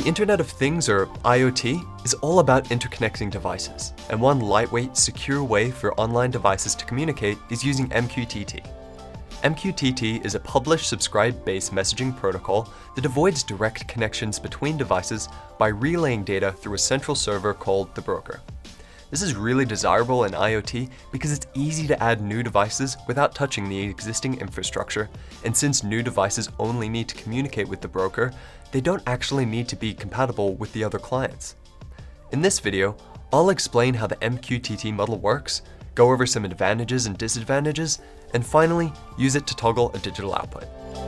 Internet of Things, or IoT, is all about interconnecting devices, and one lightweight, secure way for online devices to communicate is using Mqtt. Mqtt is a publish-subscribe-based messaging protocol that avoids direct connections between devices by relaying data through a central server called the broker. This is really desirable in IoT because it's easy to add new devices without touching the existing infrastructure, and since new devices only need to communicate with the broker, they don't actually need to be compatible with the other clients. In this video, I'll explain how the Mqtt model works, go over some advantages and disadvantages, and finally, use it to toggle a digital output.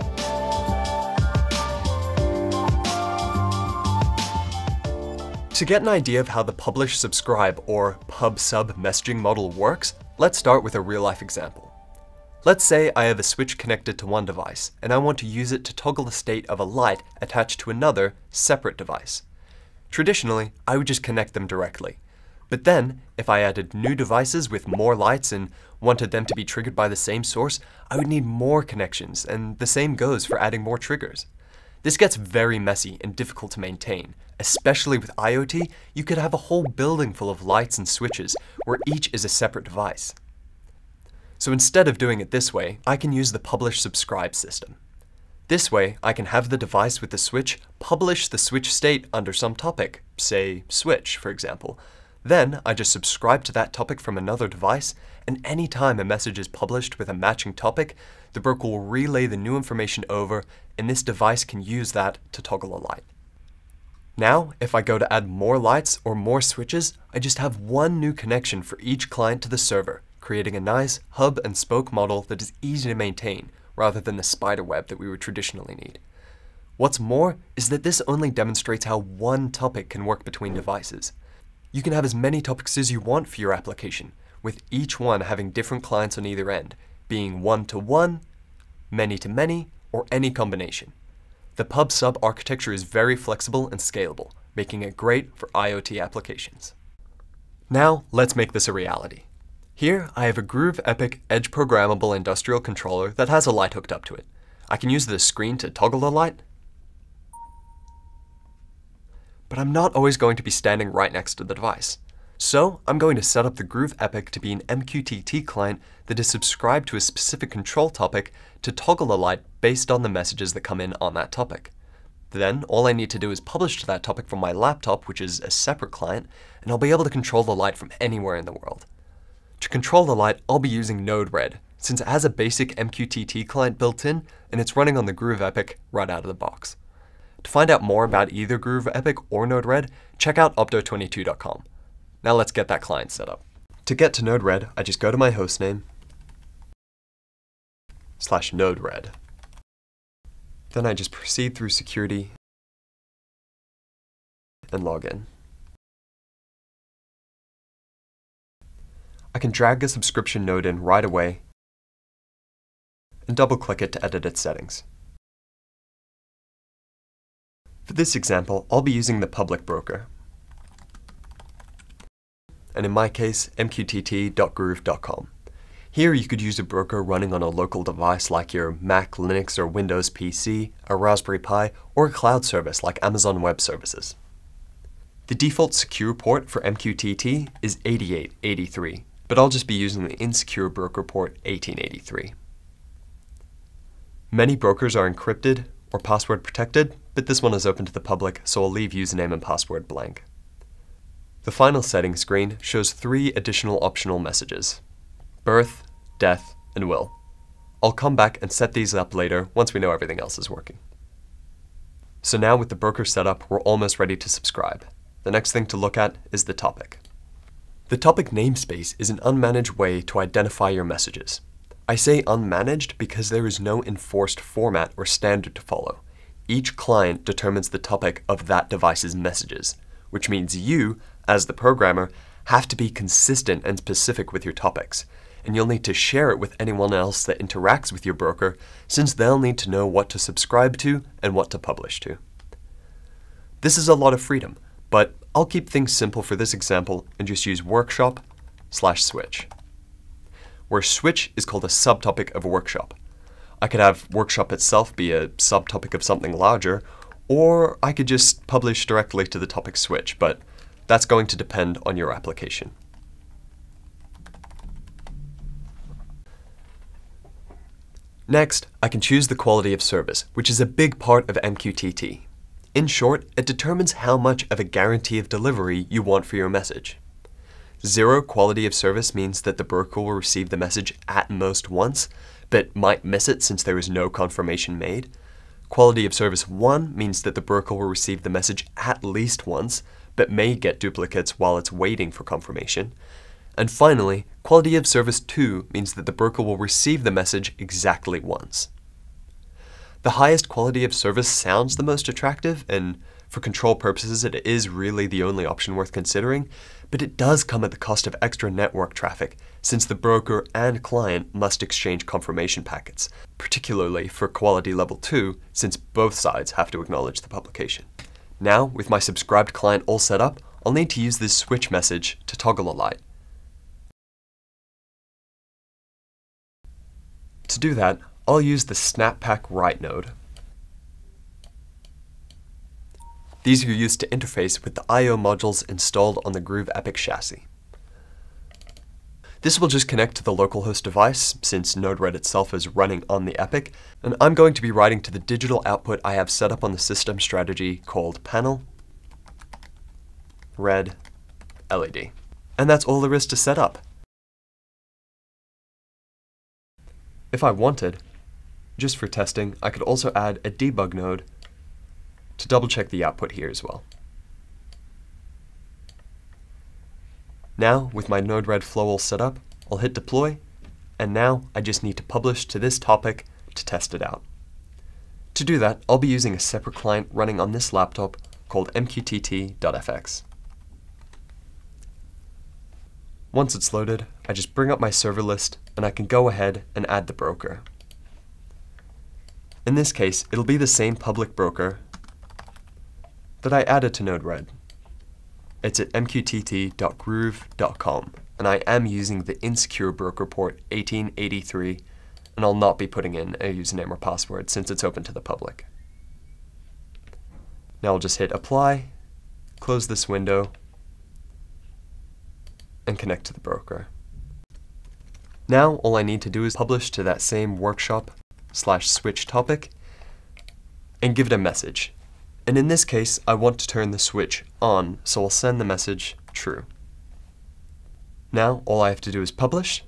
To get an idea of how the publish-subscribe or pub-sub messaging model works, let's start with a real-life example. Let's say I have a switch connected to one device, and I want to use it to toggle the state of a light attached to another, separate device. Traditionally, I would just connect them directly. But then, if I added new devices with more lights and wanted them to be triggered by the same source, I would need more connections, and the same goes for adding more triggers. This gets very messy and difficult to maintain. Especially with IoT, you could have a whole building full of lights and switches, where each is a separate device. So instead of doing it this way, I can use the publish-subscribe system. This way, I can have the device with the switch publish the switch state under some topic, say switch, for example. Then, I just subscribe to that topic from another device, and anytime a message is published with a matching topic, the broker will relay the new information over, and this device can use that to toggle a light. Now, if I go to add more lights or more switches, I just have one new connection for each client to the server, creating a nice hub and spoke model that is easy to maintain, rather than the spider web that we would traditionally need. What's more is that this only demonstrates how one topic can work between devices. You can have as many topics as you want for your application, with each one having different clients on either end, being one-to-one, many-to-many, or any combination. The pub-sub architecture is very flexible and scalable, making it great for IoT applications. Now, let's make this a reality. Here, I have a Groove Epic edge programmable industrial controller that has a light hooked up to it. I can use the screen to toggle the light, but I'm not always going to be standing right next to the device. So, I'm going to set up the Groove Epic to be an Mqtt client that is subscribed to a specific control topic to toggle the light based on the messages that come in on that topic. Then, all I need to do is publish to that topic from my laptop, which is a separate client, and I'll be able to control the light from anywhere in the world. To control the light, I'll be using Node-RED, since it has a basic Mqtt client built in, and it's running on the Groove Epic right out of the box. To find out more about either Groove Epic or Node-RED, check out Opto22.com. Now let's get that client set up. To get to Node-RED, I just go to my hostname /Node-RED. Then I just proceed through security and log in. I can drag a subscription node in right away and double-click it to edit its settings. For this example, I'll be using the public broker, and in my case, mqtt.groove.com. Here you could use a broker running on a local device like your Mac, Linux, or Windows PC, a Raspberry Pi, or a cloud service like Amazon Web Services. The default secure port for Mqtt is 8883, but I'll just be using the insecure broker port 1883. Many brokers are encrypted or password protected, but this one is open to the public, so I'll leave username and password blank. The final settings screen shows 3 additional optional messages: birth, death, and will. I'll come back and set these up later once we know everything else is working. So now with the broker set up, we're almost ready to subscribe. The next thing to look at is the topic. The topic namespace is an unmanaged way to identify your messages. I say unmanaged because there is no enforced format or standard to follow. Each client determines the topic of that device's messages, which means you, as the programmer, have to be consistent and specific with your topics, and you'll need to share it with anyone else that interacts with your broker, since they'll need to know what to subscribe to and what to publish to. This is a lot of freedom, but I'll keep things simple for this example and just use workshop/switch, where switch is called a subtopic of workshop. I could have workshop itself be a subtopic of something larger, or I could just publish directly to the topic switch, but that's going to depend on your application. Next, I can choose the quality of service, which is a big part of Mqtt. In short, it determines how much of a guarantee of delivery you want for your message. 0 quality of service means that the broker will receive the message at most once, but might miss it since there is no confirmation made. Quality of service 1 means that the broker will receive the message at least once, but may get duplicates while it's waiting for confirmation. And finally, quality of service 2 means that the broker will receive the message exactly once. The highest quality of service sounds the most attractive, and for control purposes it is really the only option worth considering, but it does come at the cost of extra network traffic, since the broker and client must exchange confirmation packets, particularly for quality level 2, since both sides have to acknowledge the publication. Now, with my subscribed client all set up, I'll need to use this switch message to toggle a light. To do that, I'll use the SnapPack write node. These are used to interface with the I/O modules installed on the Groove Epic chassis. This will just connect to the localhost device, since Node-RED itself is running on the Epic, and I'm going to be writing to the digital output I have set up on the system strategy called panel red LED. And that's all there is to set up. If I wanted, just for testing, I could also add a debug node to double check the output here as well. Now, with my Node-RED flow all set up, I'll hit deploy, and now I just need to publish to this topic to test it out. To do that, I'll be using a separate client running on this laptop called mqtt.fx. Once it's loaded, I just bring up my server list and I can go ahead and add the broker. In this case, it'll be the same public broker that I added to Node-RED. It's at mqtt.groove.com, and I am using the insecure broker port 1883, and I'll not be putting in a username or password since it's open to the public. Now I'll just hit apply, close this window, and connect to the broker. Now all I need to do is publish to that same workshop/switch topic and give it a message. And in this case, I want to turn the switch on, so I'll send the message true. Now all I have to do is publish,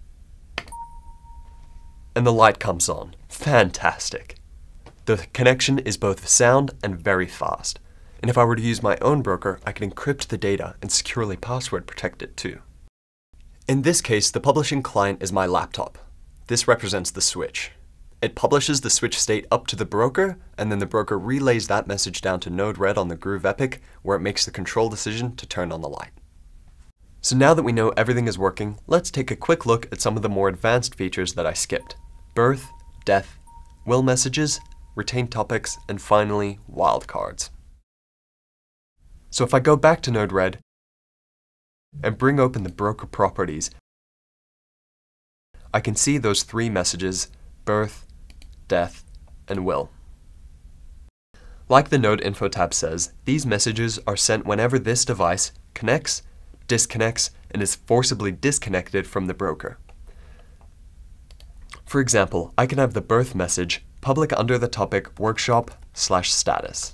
and the light comes on. Fantastic! The connection is both sound and very fast. And if I were to use my own broker, I could encrypt the data and securely password protect it too. In this case, the publishing client is my laptop. This represents the switch. It publishes the switch state up to the broker, and then the broker relays that message down to Node-RED on the Groove Epic, where it makes the control decision to turn on the light. So now that we know everything is working, let's take a quick look at some of the more advanced features that I skipped. Birth, death, will messages, retained topics, and finally, wildcards. So if I go back to Node-RED and bring open the broker properties, I can see those 3 messages, birth, death, and will. Like the Node Info tab says, these messages are sent whenever this device connects, disconnects, and is forcibly disconnected from the broker. For example, I can have the birth message public under the topic workshop/status.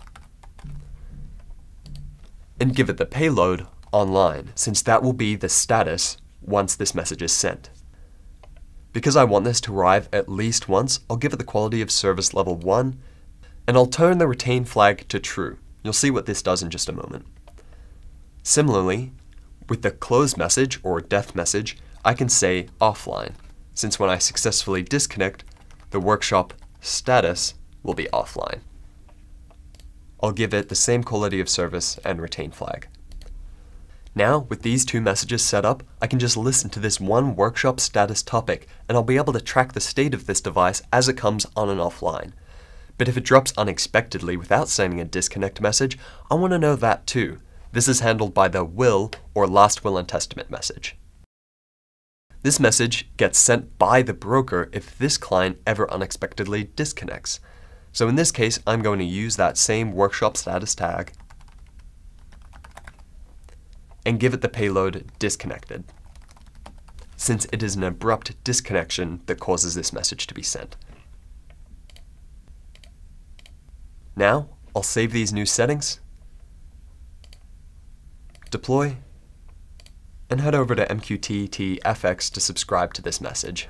And give it the payload online, since that will be the status once this message is sent. Because I want this to arrive at least once, I'll give it the quality of service level 1, and I'll turn the retain flag to true. You'll see what this does in just a moment. Similarly, with the close message or death message, I can say offline, since when I successfully disconnect, the workshop status will be offline. I'll give it the same quality of service and retain flag. Now, with these 2 messages set up, I can just listen to this one workshop status topic, and I'll be able to track the state of this device as it comes on and offline. But if it drops unexpectedly without sending a disconnect message, I want to know that too. This is handled by the will or last will and testament message. This message gets sent by the broker if this client ever unexpectedly disconnects. So in this case, I'm going to use that same workshop status tag and give it the payload disconnected, since it is an abrupt disconnection that causes this message to be sent. Now, I'll save these new settings, deploy, and head over to Mqtt FX to subscribe to this message.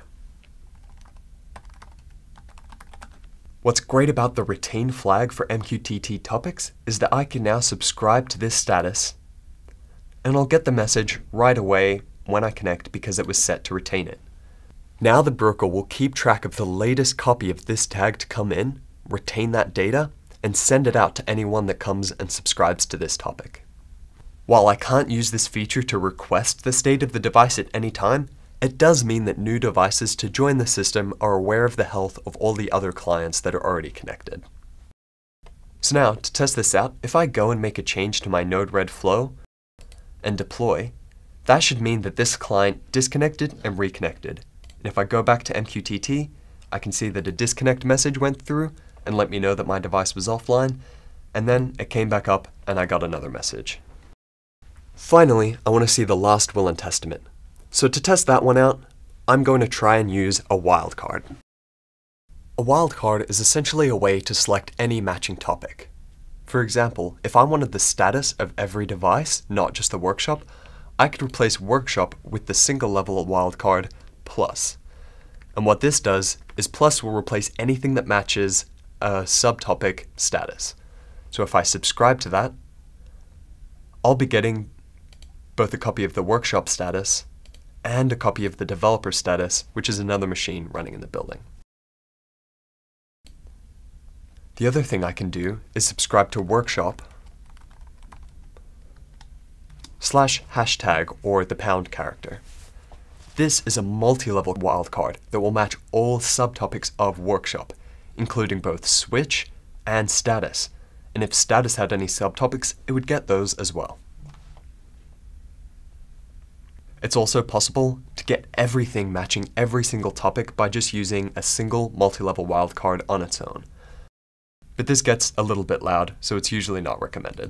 What's great about the retain flag for Mqtt topics is that I can now subscribe to this status, and I'll get the message right away when I connect because it was set to retain it. Now the broker will keep track of the latest copy of this tag to come in, retain that data, and send it out to anyone that comes and subscribes to this topic. While I can't use this feature to request the state of the device at any time, it does mean that new devices to join the system are aware of the health of all the other clients that are already connected. So now, to test this out, if I go and make a change to my Node-RED flow and deploy, that should mean that this client disconnected and reconnected. And if I go back to Mqtt, I can see that a disconnect message went through and let me know that my device was offline, and then it came back up and I got another message. Finally, I want to see the last will and testament. So to test that one out, I'm going to try and use a wildcard. A wildcard is essentially a way to select any matching topic. For example, if I wanted the status of every device, not just the workshop, I could replace workshop with the single level wildcard plus. And what this does is plus will replace anything that matches a subtopic status. So if I subscribe to that, I'll be getting both a copy of the workshop status and a copy of the developer status, which is another machine running in the building. The other thing I can do is subscribe to workshop /# or the pound character. This is a multi-level wildcard that will match all subtopics of workshop, including both switch and status. And if status had any subtopics, it would get those as well. It's also possible to get everything matching every single topic by just using a single multi-level wildcard on its own. But this gets a little bit loud, so it's usually not recommended.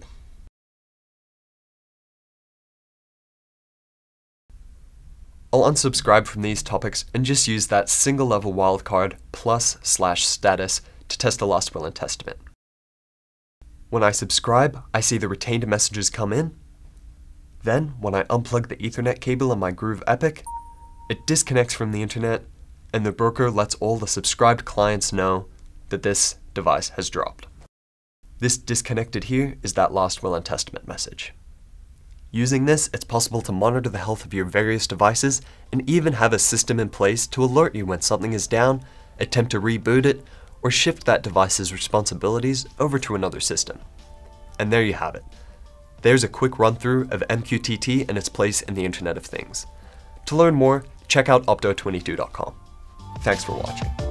I'll unsubscribe from these topics and just use that single level wildcard plus /status to test the last will and testament. When I subscribe, I see the retained messages come in. Then, when I unplug the Ethernet cable in my Groove Epic, it disconnects from the internet, and the broker lets all the subscribed clients know that this device has dropped. This disconnected here is that last will and testament message. Using this, it's possible to monitor the health of your various devices and even have a system in place to alert you when something is down, attempt to reboot it, or shift that device's responsibilities over to another system. And there you have it. There's a quick run-through of Mqtt and its place in the Internet of Things. To learn more, check out Opto22.com. Thanks for watching.